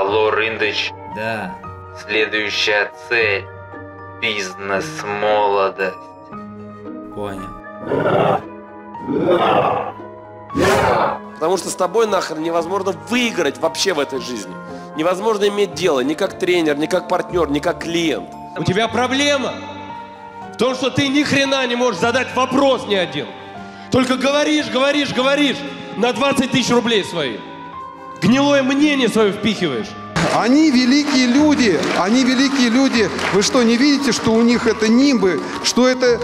Алло, Рындыч. Да. Следующая цель. Бизнес-молодость. Понял. Потому что с тобой нахрен невозможно выиграть вообще в этой жизни. Невозможно иметь дело ни как тренер, ни как партнер, ни как клиент. У тебя проблема в том, что ты ни хрена не можешь задать вопрос ни один. Только говоришь на 20 тысяч рублей свои. Гнилое мнение свое впихиваешь. Они великие люди, Вы что, не видите, что у них это нимбы, что это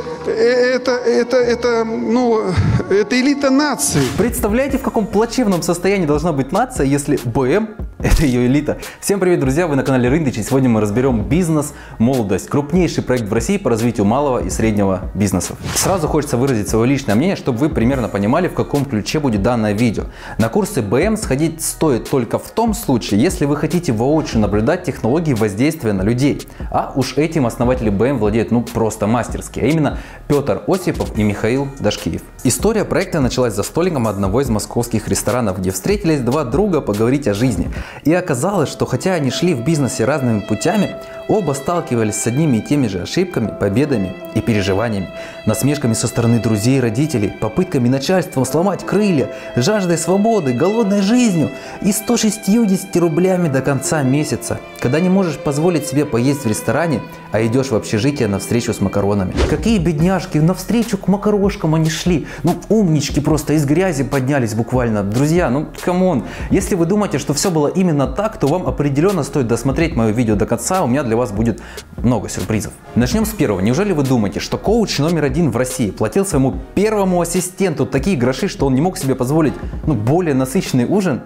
элита нации? Представляете, в каком плачевном состоянии должна быть нация, если БМ – это ее элита? Всем привет, друзья! Вы на канале Рындыч, и сегодня мы разберем бизнес-молодость. Крупнейший проект в России по развитию малого и среднего бизнесов. Сразу хочется выразить свое личное мнение, чтобы вы примерно понимали, в каком ключе будет данное видео. На курсы БМ сходить стоит только в том случае, если вы хотите воочию наблюдать технологии воздействия на людей. А уж этим основатели БМ владеют просто мастерски, а именно Петр Осипов и Михаил Дашкиев. История проекта началась за столиком одного из московских ресторанов, где встретились два друга поговорить о жизни. И оказалось, что хотя они шли в бизнесе разными путями, оба сталкивались с одними и теми же ошибками, победами и переживаниями, насмешками со стороны друзей и родителей, попытками начальством сломать крылья, жаждой свободы, голодной жизнью и 160 рублями до конца месяца, когда не можешь позволить себе поесть в ресторане, а идешь в общежитие на встречу с макаронами. Какие бедняжки, навстречу к макарошкам они шли. Умнички просто из грязи поднялись буквально. Друзья, камон. Если вы думаете, что все было именно так, то вам определенно стоит досмотреть мое видео до конца. У меня для вас будет много сюрпризов. Начнем с первого. Неужели вы думаете, что коуч номер один в России платил своему первому ассистенту такие гроши, что он не мог себе позволить более насыщенный ужин?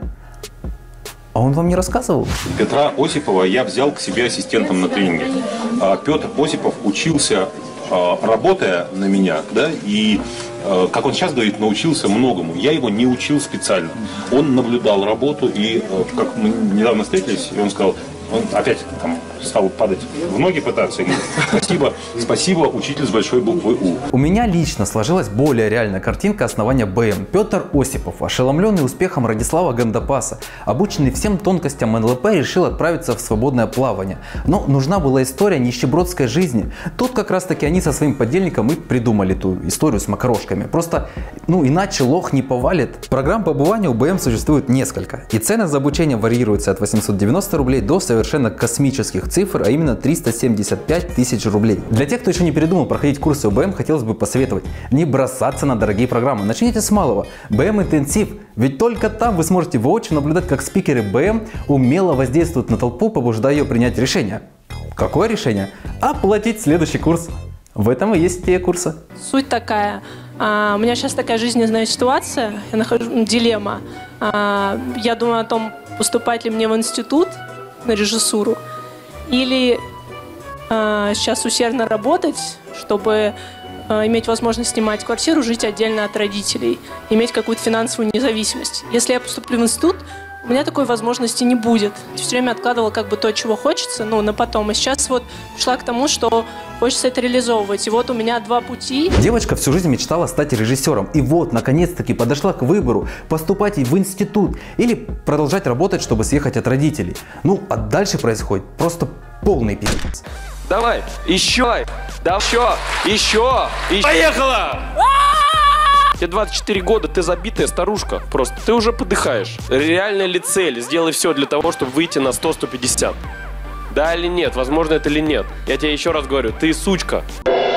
А он вам не рассказывал? Петра Осипова я взял к себе ассистентом на тренинге. Петр Осипов учился, работая на меня, и, как он сейчас говорит, научился многому. Я его не учил специально. Он наблюдал работу, и как мы недавно встретились, и он сказал, он опять стал падать в ноги пытаться. И говорит, спасибо, учитель с большой буквы У. У меня лично сложилась более реальная картинка основания БМ. Петр Осипов, ошеломленный успехом Радислава Гандапаса, обученный всем тонкостям НЛП, решил отправиться в свободное плавание. Но нужна была история нищебродской жизни. Тут как раз таки они со своим подельником и придумали ту историю с макарошками. Просто, иначе лох не повалит. Программ по обуванию у БМ существует несколько. И цены за обучение варьируются от 890 рублей до совершенно космических цифр, а именно 375 тысяч рублей. Для тех, кто еще не передумал проходить курсы УБМ, хотелось бы посоветовать не бросаться на дорогие программы. Начните с малого. БМ интенсив. Ведь только там вы сможете воочию наблюдать, как спикеры БМ умело воздействуют на толпу, побуждая ее принять решение. Какое решение? Оплатить следующий курс. В этом и есть идея курса. Суть такая. У меня сейчас такая жизненная ситуация, я нахожусь дилемма. Я думаю о том, поступать ли мне в институт на режиссуру или сейчас усердно работать, чтобы иметь возможность снимать квартиру, жить отдельно от родителей, иметь какую-то финансовую независимость. Если я поступлю в институт, у меня такой возможности не будет. Все время откладывала то, чего хочется, на потом. И сейчас пришла к тому, что хочется это реализовывать. И у меня два пути. Девочка всю жизнь мечтала стать режиссером. И наконец-таки подошла к выбору: поступать в институт или продолжать работать, чтобы съехать от родителей. А дальше происходит просто полный пиздец. Давай, еще. Поехала! Тебе 24 года, ты забитая старушка просто. Ты уже подыхаешь. Реальная ли цель? Сделай все для того, чтобы выйти на 100-150. Да или нет? Возможно это или нет? Я тебе еще раз говорю, ты сучка.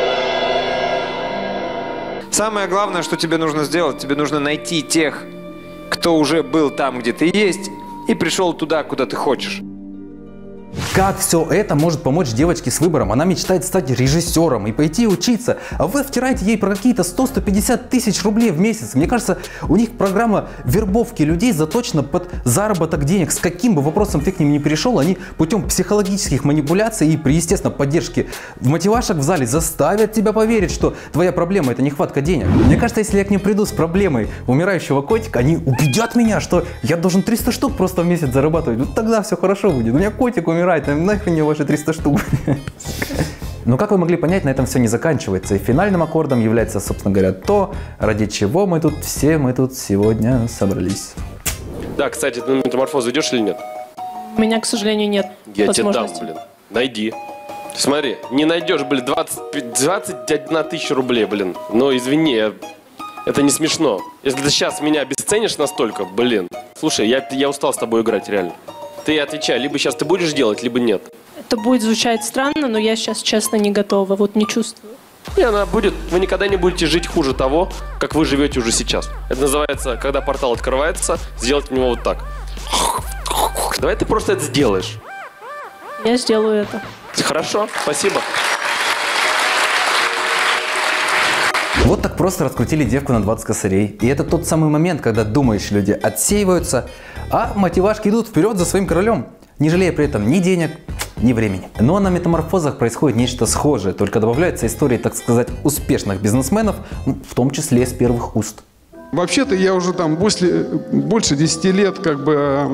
Самое главное, что тебе нужно сделать, тебе нужно найти тех, кто уже был там, где ты есть, и пришел туда, куда ты хочешь. Как все это может помочь девочке с выбором? Она мечтает стать режиссером и пойти учиться, а вы втираете ей про какие-то 100-150 тысяч рублей в месяц. Мне кажется, у них программа вербовки людей заточена под заработок денег. С каким бы вопросом ты к ним не пришел, они путем психологических манипуляций и при, естественно, поддержке мотивашек в зале заставят тебя поверить, что твоя проблема – это нехватка денег. Мне кажется, если я к ним приду с проблемой умирающего котика, они убедят меня, что я должен 300 штук просто в месяц зарабатывать. Тогда все хорошо будет. У меня котик умирает. Нахрен мне ваши 300 штук. Но как вы могли понять, на этом все не заканчивается. И финальным аккордом является, собственно говоря, то, ради чего мы тут сегодня собрались. Да, кстати, ты на метаморфоз идешь или нет? У меня, к сожалению, нет Я тебе дам, возможности. блин. Найди. Смотри, не найдешь, блин, 21 тысяча рублей, блин. Но извини, это не смешно. Если ты сейчас меня обесценишь настолько, блин. Слушай, я устал с тобой играть, реально. Ты отвечай, либо сейчас ты будешь делать, либо нет. Это будет звучать странно, но я сейчас, честно, не готова. Вот не чувствую. И она будет, вы никогда не будете жить хуже того, как вы живете уже сейчас. Это называется, когда портал открывается, сделать в него вот так. Давай ты просто это сделаешь. Я сделаю это. Хорошо, спасибо. Вот так просто раскрутили девку на 20 косарей. И это тот самый момент, когда думающие люди отсеиваются, а мотивашки идут вперед за своим королем, не жалея при этом ни денег, ни времени. Но на метаморфозах происходит нечто схожее, только добавляются истории, так сказать, успешных бизнесменов, в том числе с первых уст. Вообще-то я уже там больше 10 лет как бы,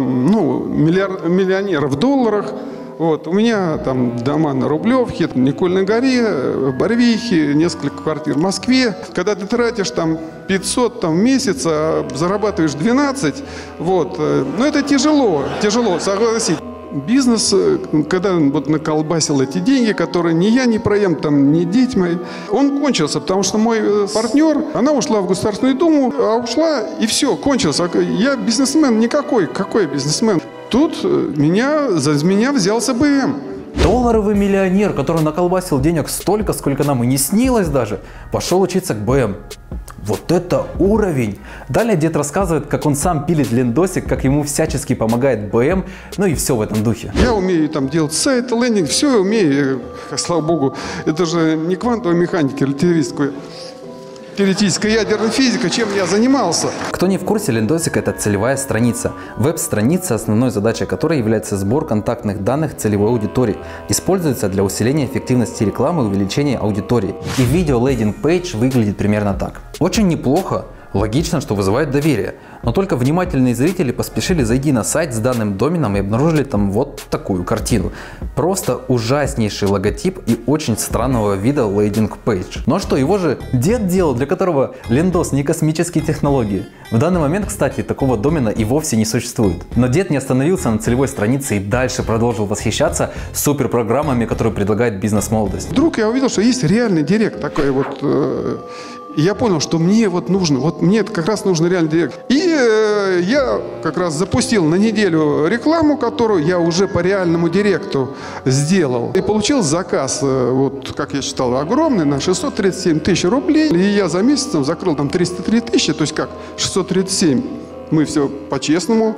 миллионер в долларах. Вот. У меня там дома на Рублевке, Никольной горе, Барвихе, несколько квартир в Москве. Когда ты тратишь там 500 там, в месяц, а зарабатываешь 12, вот. Но это тяжело, согласись. Бизнес, когда вот наколбасил эти деньги, которые ни я не проем, там, ни дети мои, он кончился, потому что мой партнер, она ушла в Государственную Думу, а ушла и все, кончился. Я бизнесмен никакой, какой бизнесмен? Тут за меня взялся БМ. Долларовый миллионер, который наколбасил денег столько, сколько нам и не снилось даже, пошел учиться к БМ. Вот это уровень! Далее дед рассказывает, как он сам пилит лендосик, как ему всячески помогает БМ, ну и все в этом духе. Я умею там делать сайт, лендинг, все умею, слава богу. Это же не квантовая механика, теоретическая ядерная физика, чем я занимался. Кто не в курсе, лендосик — это целевая страница. Веб-страница, основной задачей которой является сбор контактных данных целевой аудитории. Используется для усиления эффективности рекламы и увеличения аудитории. И видео лендинг-пейдж выглядит примерно так. Очень неплохо. Логично, что вызывает доверие. Но только внимательные зрители поспешили зайти на сайт с данным доменом и обнаружили там вот такую картину. Просто ужаснейший логотип и очень странного вида лендинг-пейдж. Ну а что, его же дед делал, для которого лендос не космические технологии. В данный момент, кстати, такого домена и вовсе не существует. Но дед не остановился на целевой странице и дальше продолжил восхищаться суперпрограммами, которые предлагает бизнес-молодость. Вдруг я увидел, что есть реальный директ такой вот. И я понял, что мне вот нужно, вот мне как раз нужен реальный директ. И я как раз запустил на неделю рекламу, которую я уже по реальному директу сделал. И получил заказ, вот как я считал, огромный, на 637 тысяч рублей. И я за месяц закрыл там 303 тысячи, то есть как 637. Мы все по-честному,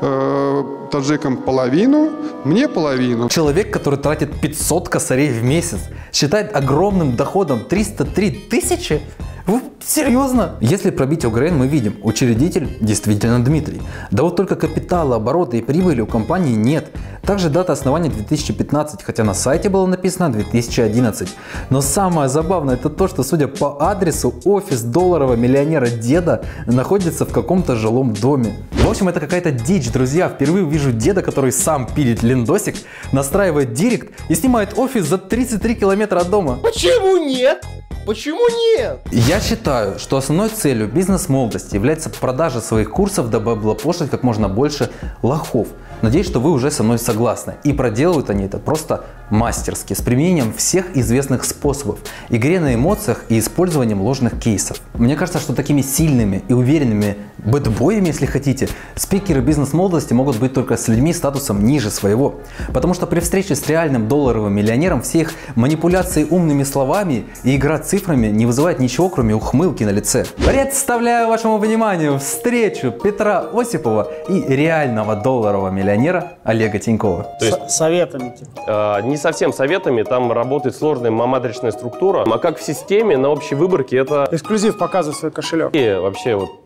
таджикам половину, мне половину. Человек, который тратит 500 косарей в месяц, считает огромным доходом 303 тысячи? Вы серьезно? Если пробить ОГРН, мы видим, учредитель действительно Дмитрий. Да вот только капитала, оборота и прибыли у компании нет. Также дата основания 2015, хотя на сайте было написано 2011. Но самое забавное это то, что судя по адресу, офис долларового миллионера деда находится в каком-то жилом доме. В общем, это какая-то дичь, друзья. Впервые вижу деда, который сам пилит лендосик, настраивает директ и снимает офис за 33 километра от дома. Почему нет? Почему нет? Я считаю, что основной целью бизнес-молодости является продажа своих курсов, дабы облапошить как можно больше лохов. Надеюсь, что вы уже со мной согласны. И проделывают они это просто мастерски, с применением всех известных способов, игре на эмоциях и использованием ложных кейсов. Мне кажется, что такими сильными и уверенными бэтбоями, если хотите, спикеры бизнес-молодости могут быть только с людьми статусом ниже своего. Потому что при встрече с реальным долларовым миллионером все их манипуляции умными словами и игра цифрами не вызывает ничего, кроме ухмылки на лице. Представляю вашему вниманию встречу Петра Осипова и реального долларового миллионера Олега Тинькова. То есть, советами типа. Не совсем советами, там работает сложная матричная структура, а как в системе на общей выборке это... Эксклюзив, показывай свой кошелек. И вообще вот,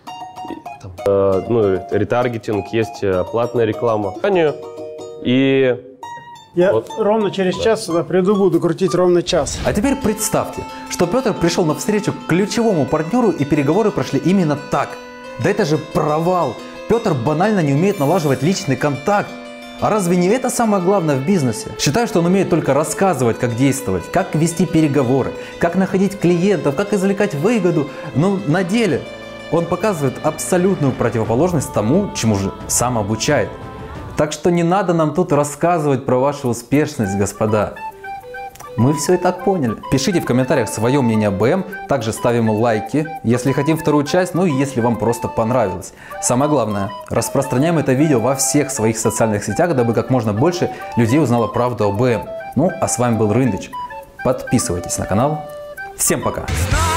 ретаргетинг, есть платная реклама. И... Я ровно через час сюда приду, буду крутить ровно час. А теперь представьте, что Петр пришел на встречу к ключевому партнеру и переговоры прошли именно так. Да это же провал! Петр банально не умеет налаживать личный контакт. А разве не это самое главное в бизнесе? Считаю, что он умеет только рассказывать, как действовать, как вести переговоры, как находить клиентов, как извлекать выгоду. Но на деле он показывает абсолютную противоположность тому, чему же сам обучает. Так что не надо нам тут рассказывать про вашу успешность, господа. Мы все и так поняли. Пишите в комментариях свое мнение о БМ, также ставим лайки, если хотим вторую часть, ну и если вам просто понравилось. Самое главное, распространяем это видео во всех своих социальных сетях, дабы как можно больше людей узнало правду о БМ. Ну, а с вами был Рындыч. Подписывайтесь на канал. Всем пока!